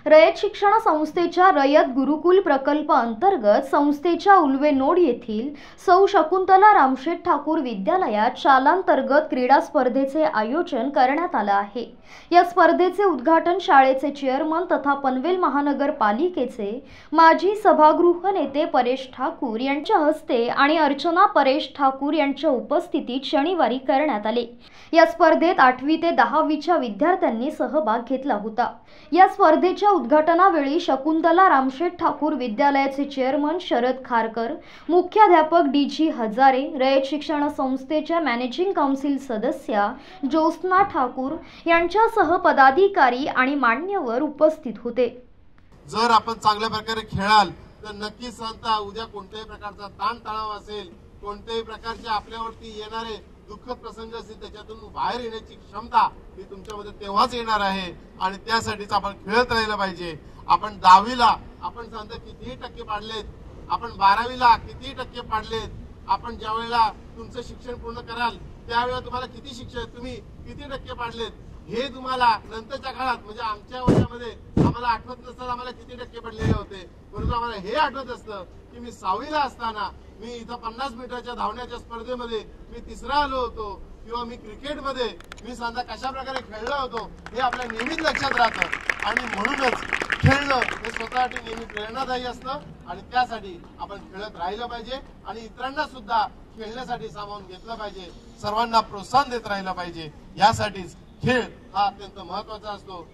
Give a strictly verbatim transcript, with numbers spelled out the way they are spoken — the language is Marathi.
रयत शिक्षण संस्थेच्या रयत गुरुकुल प्रकल्प अंतर्गत संस्थेच्या उल्वेनोड येथील सौ शकुंतला रामशेठ ठाकूर विद्यालयात शालांतर्गत क्रीडा स्पर्धेचे आयोजन करण्यात आले आहे। या स्पर्धेचे उद्घाटन शाळेचे चेअरमन तथा पनवेल महानगरपालिकेचे माजी सभागृह नेते परेश ठाकूर यांच्या हस्ते आणि अर्चना परेश ठाकूर यांच्या उपस्थितीत शनिवारी करण्यात आले। या स्पर्धेत आठवी ते दहावीच्या विद्यार्थ्यांनी सहभाग घेतला होता। या स्पर्धेच्या उद्घाटनावेळी शकुंतला रामशेठ ठाकूर विद्यालयाचे चेअरमन शरद खारकर, मुख्याध्यापक डी जी हजारे, रयत शिक्षण संस्थेच्या मॅनेजिंग काउन्सिल सदस्या ज्योत्स्ना ठाकूर यांच्यासह पदाधिकारी आणि मान्यवर उपस्थित होते। जर आपण चांगल्या प्रकारे खेळाल तर नक्कीच सांगता उद्या कोणत्याही प्रकारचा ताण तणाव असेल, कोणत्याही प्रकारचे आपल्यावरती येणारे दुःखद प्रसंग असतील त्याच्यातून बाहेर येण्याची क्षमता ही तुमच्यामध्ये तेव्हाच येणार आहे आणि त्यासाठीच आपण खेळत राहिलं पाहिजे। आपण दहावीला आपण सांगता किती टक्के पाडलेत, आपण बारावीला किती टक्के पाडलेत, आपण ज्या वेळेला तुमचं शिक्षण पूर्ण कराल त्यावेळेला तुम्हाला किती शिक्षण तुम्ही किती टक्के पाडलेत हे तुम्हाला नंतरच्या काळात म्हणजे आमच्या वर्षामध्ये आम्हाला आठवत नसतं आम्हाला किती टक्के पडलेले होते, परंतु आम्हाला हे आठवत असतं की मी सहावीला असताना मी इथं पन्नास मीटरच्या धावण्याच्या स्पर्धेमध्ये मी तिसरा आलो होतो किंवा मी क्रिकेटमध्ये मी सांगा कशा प्रकारे खेळलो होतो हे आपल्या नेहमीच लक्षात राहतं आणि म्हणूनच खेळणं हे स्वतःसाठी नेहमी प्रेरणादायी असतं आणि त्यासाठी आपण खेळत राहिलं पाहिजे आणि इतरांना सुद्धा खेळण्यासाठी सामावून घेतलं पाहिजे, सर्वांना प्रोत्साहन देत राहिलं पाहिजे। यासाठीच खेळ हा अत्यंत महत्त्वाचा असतो।